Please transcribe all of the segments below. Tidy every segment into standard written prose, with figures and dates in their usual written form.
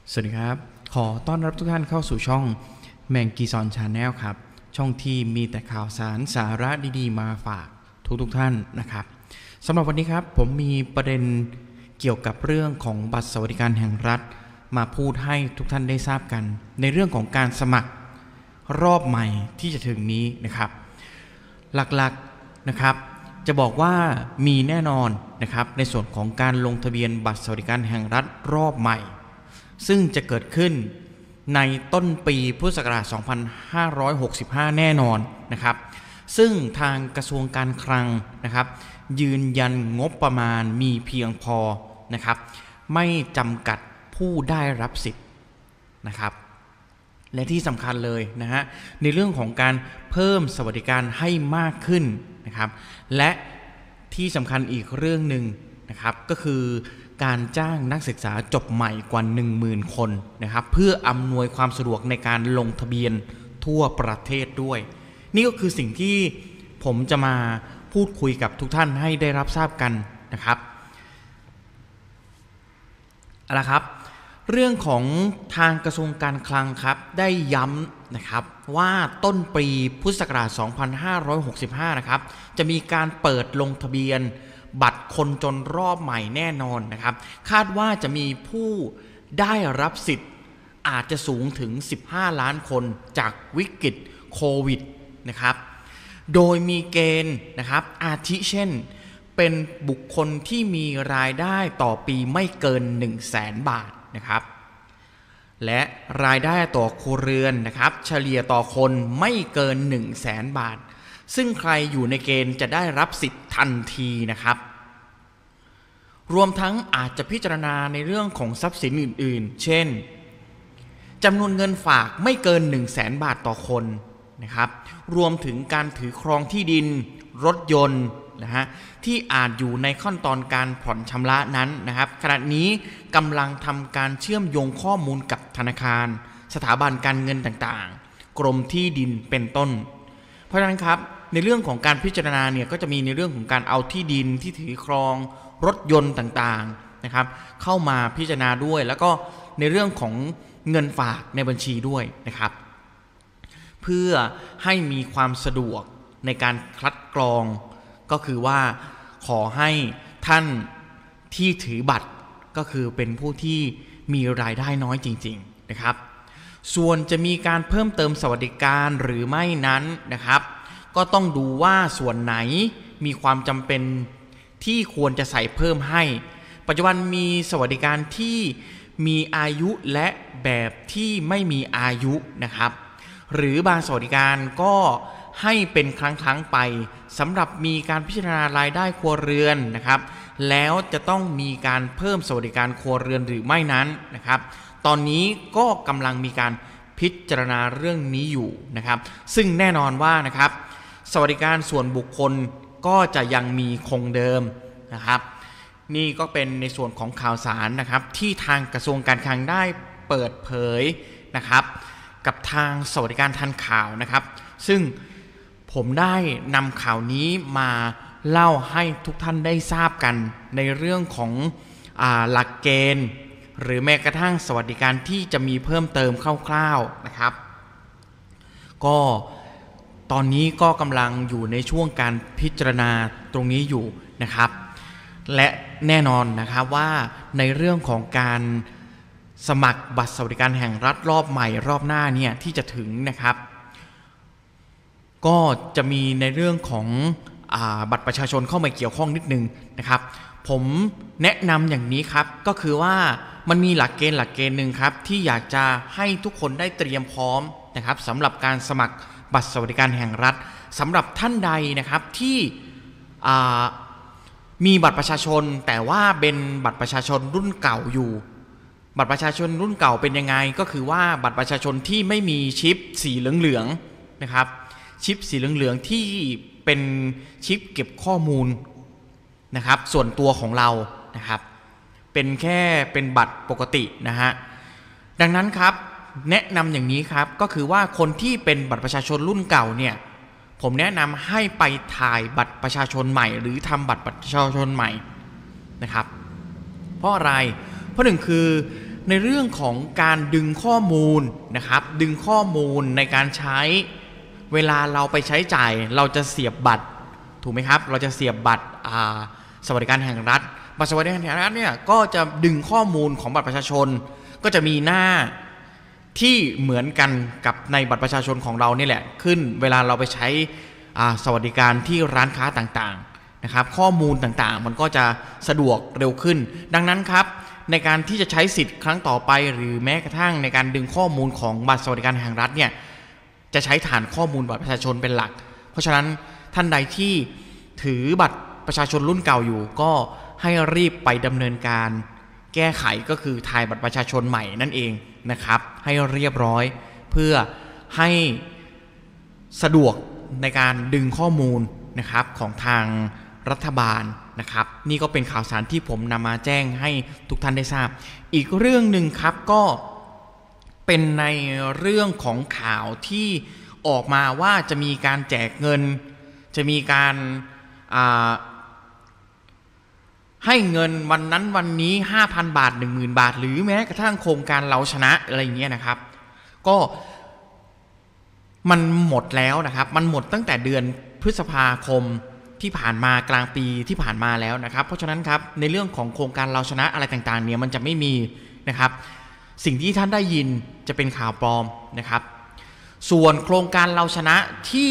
สวัสดีครับขอต้อนรับทุกท่านเข้าสู่ช่องแมงกีซอนชาแนลครับช่องที่มีแต่ข่าวสารสาระดีๆมาฝากทุกท่านนะครับสำหรับวันนี้ครับผมมีประเด็นเกี่ยวกับเรื่องของบัตรสวัสดิการแห่งรัฐมาพูดให้ทุกท่านได้ทราบกันในเรื่องของการสมัครรอบใหม่ที่จะถึงนี้นะครับหลักๆนะครับจะบอกว่ามีแน่นอนนะครับในส่วนของการลงทะเบียนบัตรสวัสดิการแห่งรัฐรอบใหม่ซึ่งจะเกิดขึ้นในต้นปีพุทธศักราช 2565 แน่นอนนะครับซึ่งทางกระทรวงการคลังนะครับยืนยันงบประมาณมีเพียงพอนะครับไม่จำกัดผู้ได้รับสิทธิ์นะครับและที่สำคัญเลยนะฮะในเรื่องของการเพิ่มสวัสดิการให้มากขึ้นนะครับและที่สำคัญอีกเรื่องหนึ่งนะครับก็คือการจ้างนักศึกษาจบใหม่กว่า 10,000 คนนะครับเพื่ออำนวยความสะดวกในการลงทะเบียนทั่วประเทศด้วยนี่ก็คือสิ่งที่ผมจะมาพูดคุยกับทุกท่านให้ได้รับทราบกันนะครับเอาละครับเรื่องของทางกระทรวงการคลังครับได้ย้ำนะครับว่าต้นปีพุทธศักราช 2565 นะครับจะมีการเปิดลงทะเบียนบัตรคนจนรอบใหม่แน่นอนนะครับคาดว่าจะมีผู้ได้รับสิทธิ์อาจจะสูงถึง15 ล้านคนจากวิกฤตโควิดนะครับโดยมีเกณฑ์นะครับอาทิเช่นเป็นบุคคลที่มีรายได้ต่อปีไม่เกิน 100,000 บาทนะครับและรายได้ต่อครัวเรือนนะครับเฉลี่ยต่อคนไม่เกิน 100,000 บาทซึ่งใครอยู่ในเกณฑ์จะได้รับสิทธิ์ทันทีนะครับรวมทั้งอาจจะพิจารณาในเรื่องของทรัพย์สินอื่นๆเช่นจำนวนเงินฝากไม่เกิน 100,000 บาทต่อคนนะครับรวมถึงการถือครองที่ดินรถยนต์นะฮะที่อาจอยู่ในขั้นตอนการผ่อนชำระนั้นนะครับขณะนี้กำลังทำการเชื่อมโยงข้อมูลกับธนาคารสถาบันการเงินต่างๆกรมที่ดินเป็นต้นเพราะฉะนั้นครับในเรื่องของการพิจารณาเนี่ยก็จะมีในเรื่องของการเอาที่ดินที่ถือครองรถยนต์ต่างๆนะครับเข้ามาพิจารณาด้วยแล้วก็ในเรื่องของเงินฝากในบัญชีด้วยนะครับเพื่อให้มีความสะดวกในการคัดกรองก็คือว่าขอให้ท่านที่ถือบัตรก็คือเป็นผู้ที่มีรายได้น้อยจริงๆนะครับส่วนจะมีการเพิ่มเติมสวัสดิการหรือไม่นั้นนะครับก็ต้องดูว่าส่วนไหนมีความจำเป็นที่ควรจะใส่เพิ่มให้ปัจจุบันมีสวัสดิการที่มีอายุและแบบที่ไม่มีอายุนะครับหรือบางสวัสดิการก็ให้เป็นครั้งไปสำหรับมีการพิจารณารายได้ครัวเรือนนะครับแล้วจะต้องมีการเพิ่มสวัสดิการครัวเรือนหรือไม่นั้นนะครับตอนนี้ก็กำลังมีการพิจารณาเรื่องนี้อยู่นะครับซึ่งแน่นอนว่านะครับสวัสดิการส่วนบุคคลก็จะยังมีคงเดิมนะครับนี่ก็เป็นในส่วนของข่าวสารนะครับที่ทางกระทรวงการคลังได้เปิดเผยนะครับกับทางสวัสดิการทันข่าวนะครับซึ่งผมได้นำข่าวนี้มาเล่าให้ทุกท่านได้ทราบกันในเรื่องของหลักเกณฑ์หรือแม้กระทั่งสวัสดิการที่จะมีเพิ่มเติมคร่าวๆนะครับก็ตอนนี้ก็กำลังอยู่ในช่วงการพิจารณาตรงนี้อยู่นะครับและแน่นอนนะครับว่าในเรื่องของการสมัครบัตรสวัสดิการแห่งรัฐรอบใหม่รอบหน้าเนี่ยที่จะถึงนะครับก็จะมีในเรื่องของบัตรประชาชนเข้ามาเกี่ยวข้องนิดนึงนะครับผมแนะนำอย่างนี้ครับก็คือว่ามันมีหลักเกณฑ์หนึ่งครับที่อยากจะให้ทุกคนได้เตรียมพร้อมนะครับสำหรับการสมัครบัตรสวัสดิการแห่งรัฐสำหรับท่านใดนะครับที่มีบัตรประชาชนแต่ว่าเป็นบัตรประชาชนรุ่นเก่าอยู่บัตรประชาชนรุ่นเก่าเป็นยังไงก็คือว่าบัตรประชาชนที่ไม่มีชิปสีเหลืองๆนะครับชิปสีเหลืองๆที่เป็นชิปเก็บข้อมูลนะครับส่วนตัวของเรานะครับเป็นแค่เป็นบัตรปกตินะฮะดังนั้นครับแนะนำอย่างนี้ครับก็คือว่าคนที่เป็นบัตรประชาชนรุ่นเก่าเนี่ยผมแนะนำให้ไปถ่ายบัตรประชาชนใหม่หรือทำบัตรประชาชนใหม่นะครับเพราะอะไรเพราะหนึ่งคือในเรื่องของการดึงข้อมูลนะครับดึงข้อมูลในการใช้เวลาเราไปใช้จ่ายเราจะเสียบบัตรถูกไหมครับเราจะเสียบบัตรสวัสดิการแห่งรัฐบัตรสวัสดิการแห่งรัฐเนี่ยก็จะดึงข้อมูลของบัตรประชาชนก็จะมีหน้าที่เหมือนกันกับในบัตรประชาชนของเรานี่แหละขึ้นเวลาเราไปใช้สวัสดิการที่ร้านค้าต่างๆนะครับข้อมูลต่างๆมันก็จะสะดวกเร็วขึ้นดังนั้นครับในการที่จะใช้สิทธิ์ครั้งต่อไปหรือแม้กระทั่งในการดึงข้อมูลของบัตรสวัสดิการแห่งรัฐเนี่ยจะใช้ฐานข้อมูลบัตรประชาชนเป็นหลักเพราะฉะนั้นท่านใดที่ถือบัตรประชาชนรุ่นเก่าอยู่ก็ให้รีบไปดำเนินการแก้ไขก็คือถ่ายบัตรประชาชนใหม่นั่นเองนะครับให้เรียบร้อยเพื่อให้สะดวกในการดึงข้อมูลนะครับของทางรัฐบาลนะครับนี่ก็เป็นข่าวสารที่ผมนำมาแจ้งให้ทุกท่านได้ทราบอีกเรื่องหนึ่งครับก็เป็นในเรื่องของข่าวที่ออกมาว่าจะมีการแจกเงินจะมีการให้เงินวันนั้นวันนี้ 5,000 บาท 10,000 บาทหรือแม้กระทั่งโครงการเราชนะอะไรอย่างเงี้ยนะครับก็มันหมดแล้วนะครับมันหมดตั้งแต่เดือนพฤษภาคมที่ผ่านมากลางปีที่ผ่านมาแล้วนะครับเพราะฉะนั้นครับในเรื่องของโครงการเราชนะอะไรต่างๆเนี่ยมันจะไม่มีนะครับสิ่งที่ท่านได้ยินจะเป็นข่าวปลอมนะครับส่วนโครงการเราชนะที่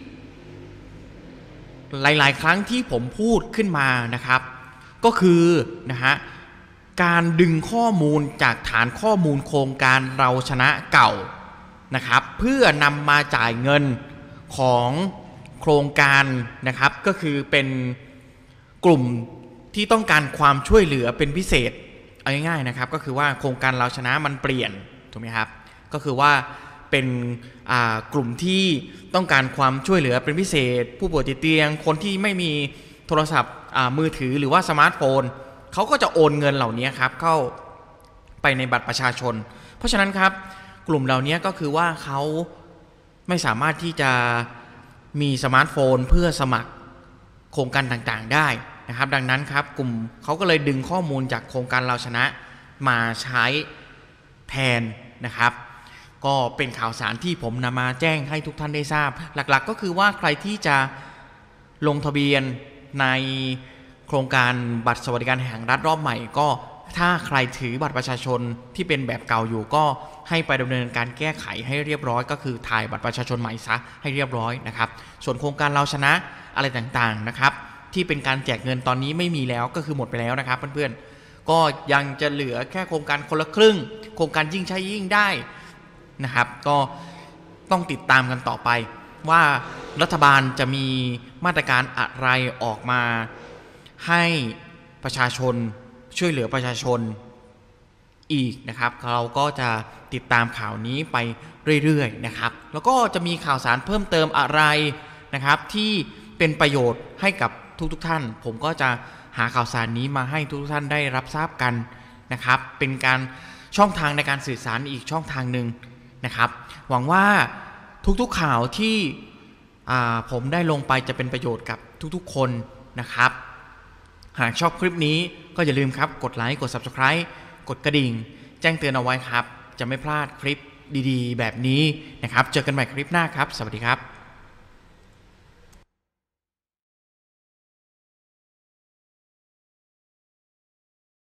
หลายๆครั้งที่ผมพูดขึ้นมานะครับก็คือนะฮะการดึงข้อมูลจากฐานข้อมูลโครงการเราชนะเก่านะครับเพื่อนำมาจ่ายเงินของโครงการนะครับก็คือเป็นกลุ่มที่ต้องการความช่วยเหลือเป็นพิเศษเอาง่ายๆนะครับก็คือว่าโครงการเราชนะมันเปลี่ยนถูกไหมครับก็คือว่าเป็นกลุ่มที่ต้องการความช่วยเหลือเป็นพิเศษผู้ป่วยติดเตียงคนที่ไม่มีโทรศัพท์มือถือหรือว่าสมาร์ทโฟนเขาก็จะโอนเงินเหล่านี้ครับเข้าไปในบัตรประชาชนเพราะฉะนั้นครับกลุ่มเหล่านี้ก็คือว่าเขาไม่สามารถที่จะมีสมาร์ทโฟนเพื่อสมัครโครงการต่างๆได้นะครับดังนั้นครับกลุ่มเขาก็เลยดึงข้อมูลจากโครงการเราชนะมาใช้แทนนะครับก็เป็นข่าวสารที่ผมนำมาแจ้งให้ทุกท่านได้ทราบหลักๆก็คือว่าใครที่จะลงทะเบียนในโครงการบัตรสวัสดิการแห่งรัฐรอบใหม่ก็ถ้าใครถือบัตรประชาชนที่เป็นแบบเก่าอยู่ก็ให้ไปดำเนินการแก้ไขให้เรียบร้อยก็คือถ่ายบัตรประชาชนใหม่ซะให้เรียบร้อยนะครับส่วนโครงการเราชนะอะไรต่างๆนะครับที่เป็นการแจกเงินตอนนี้ไม่มีแล้วก็คือหมดไปแล้วนะครับเพื่อนๆก็ยังจะเหลือแค่โครงการคนละครึ่งโครงการยิ่งใช้ยิ่งได้นะครับก็ต้องติดตามกันต่อไปว่ารัฐบาลจะมีมาตรการอะไรออกมาให้ประชาชนช่วยเหลือประชาชนอีกนะครับเราก็จะติดตามข่าวนี้ไปเรื่อยๆนะครับแล้วก็จะมีข่าวสารเพิ่มเติมอะไรนะครับที่เป็นประโยชน์ให้กับทุกท่านผมก็จะหาข่าวสารนี้มาให้ทุกท่านได้รับทราบกันนะครับเป็นการช่องทางในการสื่อสารอีกช่องทางหนึ่งนะครับหวังว่าทุกๆข่าวที่ผมได้ลงไปจะเป็นประโยชน์กับทุกๆคนนะครับหากชอบคลิปนี้ก็อย่าลืมครับกดไลค์กด Subscribe กดกระดิ่งแจ้งเตือนเอาไว้ครับจะไม่พลาดคลิปดีๆแบบนี้นะครับเจอกันใหม่คลิปหน้าครับสวัสดีครับ